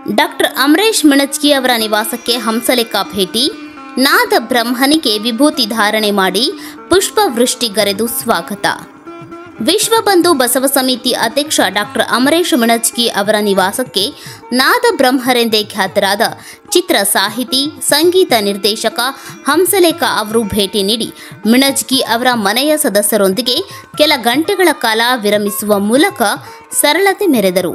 Doctor Amaresh ಮಿಣಜ್ಗಿ ಅವರ ನಿವಾಸಕ್ಕೆ ಹಂಸಲೇಖ ಭೇಟಿ, ನಾದ ಬ್ರಹ್ಮನಿಗೆ ವಿಭೂತಿ ಧಾರಣೆ ಮಾಡಿ ಪುಷ್ಪವೃಷ್ಟಿಗರೆದು ಸ್ವಾಗತ. ವಿಶ್ವ ಬಂಧು ಬಸವ ಸಮಿತಿ ಅಧ್ಯಕ್ಷ ಡಾಕ್ಟರ್ ಅಮರೇಶ್ ಮಿಣಜ್ಗಿ ಅವರ ನಿವಾಸಕ್ಕೆ ನಾದ ಬ್ರಹ್ಮರೆಂದೇ ಖ್ಯಾತರಾದ ಚಿತ್ರ ಸಾಹಿತಿ, ಸಂಗೀತ ನಿರ್ದೇಶಕ ಹಂಸಲೇಖ ಅವರು ಭೇಟಿ ನೀಡಿ ಮಿಣಜ್ಗಿ ಅವರ ಮನೆಯ ಸದಸ್ಯರೊಂದಿಗೆ ಕೆಲ ಗಂಟೆಗಳ ಕಾಲ ವಿರಮಿಸುವ ಮೂಲಕ ಸರಳತೆ ಮೆರೆದರು.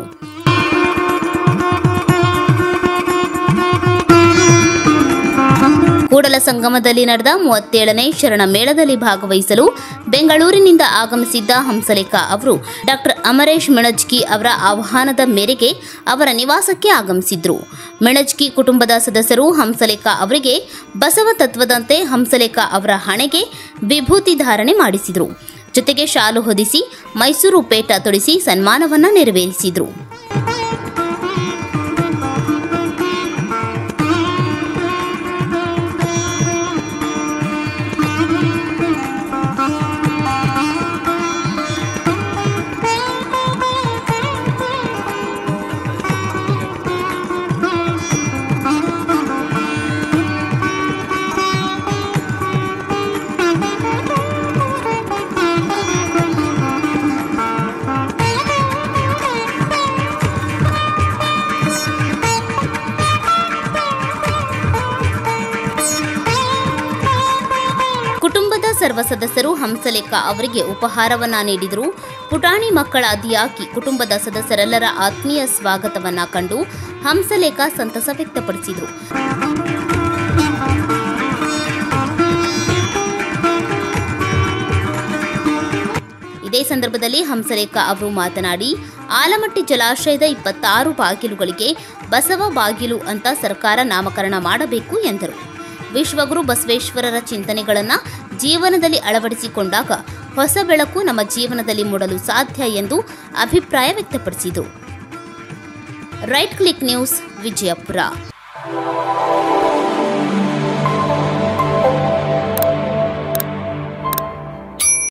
ಕೂಡಲ ಸಂಗಮದಲ್ಲಿ ನಡೆದ 37ನೇ ಶರಣ ಮೇಳದಲ್ಲಿ ಭಾಗವಹಿಸಲು ಬೆಂಗಳೂರಿನಿಂದ ಆಗಮಿಸಿದ್ದ ಹಂಸಲೇಖ ಅವರು ಡಾಕ್ಟರ್ ಅಮರೇಶ್ ಮಿಣಜ್ಗಿ ಅವರ ಆಹ್ವಾನದ ಮೇರೆಗೆ ಅವರ ನಿವಾಸಕ್ಕೆ ಆಗಮಿಸಿದ್ರು. ಮಿಣಜ್ಗಿ ಕುಟುಂಬದ ಸದಸ್ಯರು ಹಂಸಲೇಖ ಅವರಿಗೆ ಬಸವ ತತ್ವದಂತೆ ಹಂಸಲೇಖ ಅವರ ಹಣೆಗೆ ವಿಭೂತಿ ಧಾರಣೆ ಮಾಡಿಸಿದ್ರು. ಜೊತೆಗೆ ಶಾಲು ಹೊದಿಸಿ ಮೈಸೂರು ಪೇಟ ತೊಡಿಸಿ ಸನ್ಮಾನವನ್ನ ನೆರವೇರಿಸಿದ್ರು. ಕುಟುಂಬದ ಸರ್ವ ಸದಸ್ಯರು ಹಂಸಲೇಖ ಅವರಿಗೆ ಉಪಹಾರವನ್ನ ನೀಡಿದರು. ಪುಟಾಣಿ ಮಕ್ಕಳ ಅದಿಯಾಗಿ ಕುಟುಂಬದ ಸದಸ್ಯರೆಲ್ಲರ ಆತ್ಮೀಯ ಸ್ವಾಗತವನ್ನ ಕಂಡು ಹಂಸಲೇಖ ಸಂತಸ ವ್ಯಕ್ತಪಡಿಸಿದರು. ಇದೇ ಸಂದರ್ಭದಲ್ಲಿ ಹಂಸಲೇಖ ಅವರು ಮಾತನಾಡಿ, ಆಲಮಟ್ಟಿ ಜಲಾಶಯದ 26 ಬಾಗಿಲುಗಳಿಗೆ ಬಸವ ಬಾಗಿಲು ಅಂತ ಸರ್ಕಾರ ನಾಮಕರಣ ಮಾಡಬೇಕು ಎಂದರು. ವಿಶ್ವಗುರು ಬಸವೇಶ್ವರರ ಚಿಂತನೆಗಳನ್ನು ಜೀವನದಲ್ಲಿ ಅಳವಡಿಸಿಕೊಂಡಾಗ ಹೊಸ ಬೆಳಕು ನಮ್ಮ ಜೀವನದಲ್ಲಿ ಮೂಡಲು ಸಾಧ್ಯ ಎಂದು ಅಭಿಪ್ರಾಯ ವ್ಯಕ್ತಪಡಿಸಿದರು. Right click news, Vijayapura.